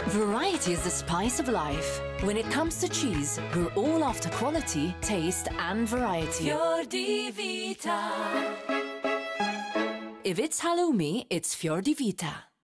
Variety is the spice of life. When it comes to cheese, we're all after quality, taste and variety. FDV. If it's halloumi, it's FDV.